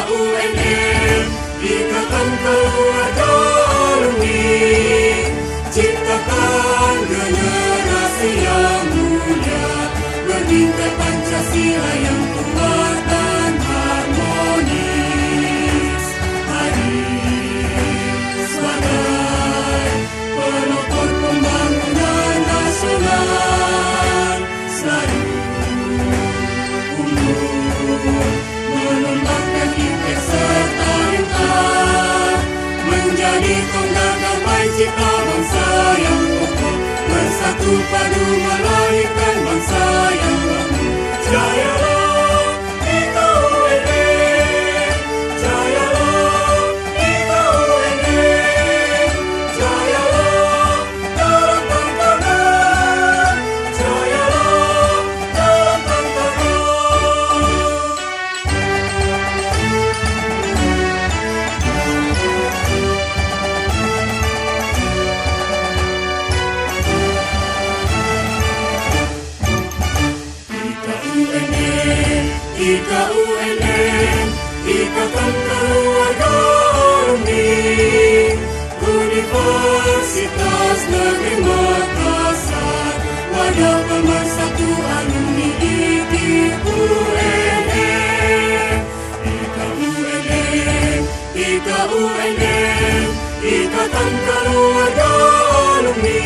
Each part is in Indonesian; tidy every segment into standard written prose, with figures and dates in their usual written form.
IKUNM, Ikatan Keluarga Alumni, ciptakan generasi yang mulia, berbingkai Pancasila yang kuat dan harmonis. Hari sebagai pelopor pembangunan nasional, selalu menumbangkan impian serta intan, menjadi tonggak damai cita bangsa yang kokoh, bersatu padu melahirkan bangsa yang makmur. Jayalah IKUNM, jayalah IKUNM, jayalah dalam tantangan, jayalah dalam tantangan. IKUNM, Ikatan Keluarga Alumni, Universitas Negeri Makassar, wadah pemersatu alumni IKUNM. IKUNM, IKUNM, Ikatan Keluarga Alumni,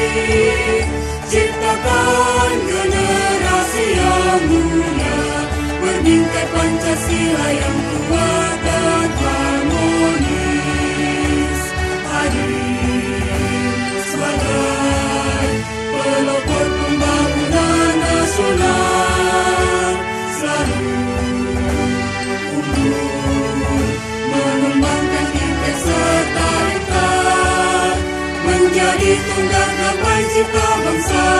ciptakan generasi yang mulia, berbingkai Pancasila yang kuat dan harmonis. Hadir sebagai pelopor pembangunan nasional, selalu unggul menumbangkan impian serta intan, menjadi tonggak damai cita bangsa